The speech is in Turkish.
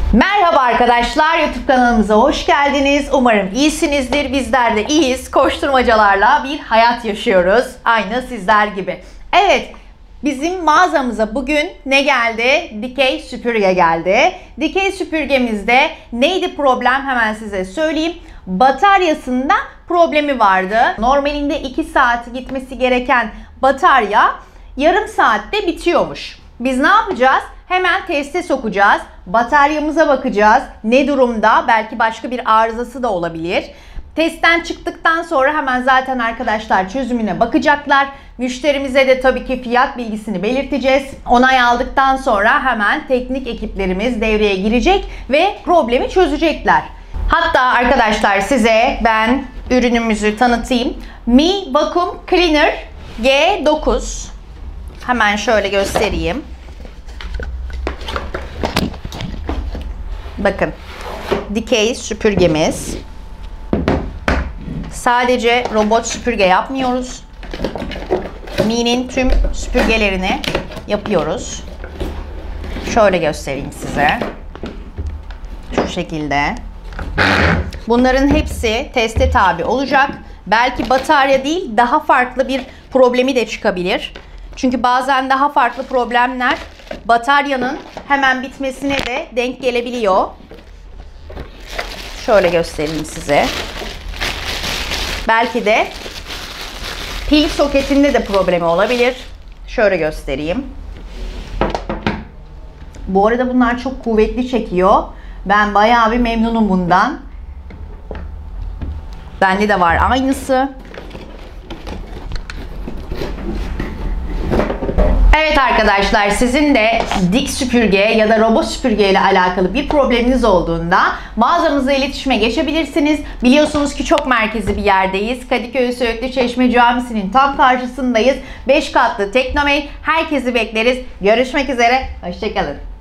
Merhaba arkadaşlar, YouTube kanalımıza hoş geldiniz. Umarım iyisinizdir. Bizler de iyiyiz. Koşturmacalarla bir hayat yaşıyoruz. Aynı sizler gibi. Evet, bizim mağazamıza bugün ne geldi? Dikey süpürge geldi. Dikey süpürgemizde neydi problem, hemen size söyleyeyim. Bataryasında problemi vardı. Normalinde 2 saat gitmesi gereken batarya yarım saatte bitiyormuş. Biz ne yapacağız? Hemen teste sokacağız. Bataryamıza bakacağız. Ne durumda? Belki başka bir arızası da olabilir. Testten çıktıktan sonra hemen zaten arkadaşlar çözümüne bakacaklar. Müşterimize de tabii ki fiyat bilgisini belirteceğiz. Onay aldıktan sonra hemen teknik ekiplerimiz devreye girecek ve problemi çözecekler. Hatta arkadaşlar size ben ürünümüzü tanıtayım. Mi Vacuum Cleaner G9. Hemen şöyle göstereyim. Bakın, dikey süpürgemiz. Sadece robot süpürge yapmıyoruz. Mi'nin tüm süpürgelerini yapıyoruz. Şöyle göstereyim size. Şu şekilde. Bunların hepsi teste tabi olacak. Belki batarya değil, daha farklı bir problemi de çıkabilir. Çünkü bazen daha farklı problemler bataryanın hemen bitmesine de denk gelebiliyor. Şöyle göstereyim size. Belki de pil soketinde de problemi olabilir. Şöyle göstereyim. Bu arada bunlar çok kuvvetli çekiyor. Ben bayağı bir memnunum bundan. Bende de var aynısı. Evet arkadaşlar, sizin de dik süpürge ya da robot süpürge ile alakalı bir probleminiz olduğunda mağazamızla iletişime geçebilirsiniz. Biliyorsunuz ki çok merkezi bir yerdeyiz. Kadıköy Söğütlü Çeşme Camisi'nin tam karşısındayız. 5 katlı Teknomen. Herkesi bekleriz. Görüşmek üzere. Hoşçakalın.